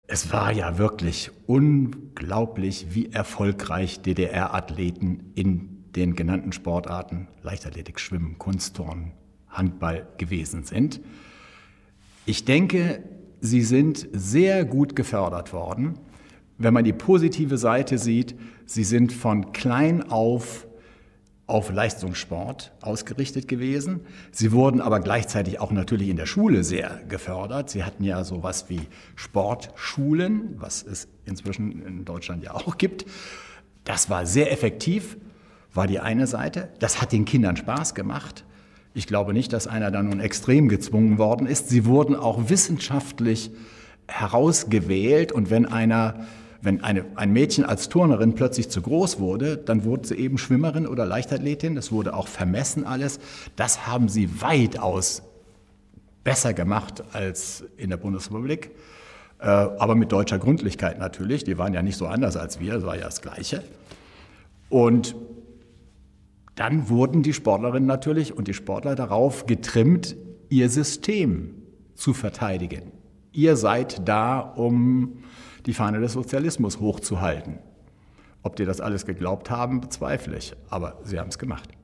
Es war ja wirklich unglaublich, wie erfolgreich DDR-Athleten in den genannten Sportarten, Leichtathletik, Schwimmen, Kunstturnen, Handball gewesen sind. Ich denke, sie sind sehr gut gefördert worden. Wenn man die positive Seite sieht, sie sind von klein auf Leistungssport ausgerichtet gewesen. Sie wurden aber gleichzeitig auch natürlich in der Schule sehr gefördert. Sie hatten ja sowas wie Sportschulen, was es inzwischen in Deutschland ja auch gibt. Das war sehr effektiv, war die eine Seite. Das hat den Kindern Spaß gemacht. Ich glaube nicht, dass einer da nun extrem gezwungen worden ist. Sie wurden auch wissenschaftlich herausgewählt und wenn ein Mädchen als Turnerin plötzlich zu groß wurde, dann wurde sie eben Schwimmerin oder Leichtathletin. Das wurde auch vermessen alles. Das haben sie weitaus besser gemacht als in der Bundesrepublik. Aber mit deutscher Gründlichkeit natürlich. Die waren ja nicht so anders als wir, das war ja das Gleiche. Und dann wurden die Sportlerinnen natürlich und die Sportler darauf getrimmt, ihr System zu verteidigen. Ihr seid da, um die Fahne des Sozialismus hochzuhalten. Ob die das alles geglaubt haben, bezweifle ich, aber sie haben es gemacht.